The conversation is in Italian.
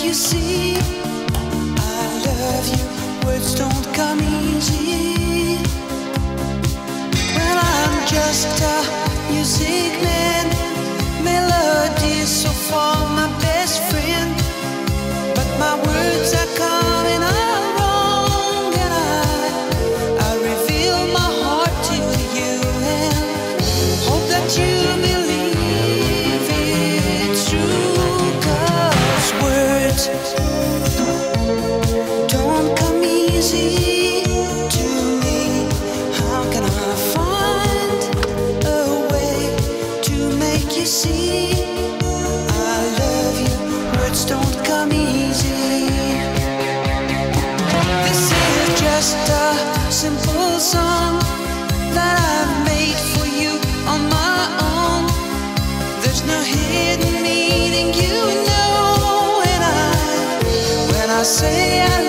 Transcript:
you see I love you. Words don't come easy when I'm just a music man. Melody so far my best friend, but my words are coming out wrong, and I reveal my heart to you and hope that you believe it's true. 'Cause words don't come easy to me. How can I find a way to make you see I love you? Words don't come easy. This is just a simple song that I've made for you on my own. There's no hidden meaning, you know, when I say I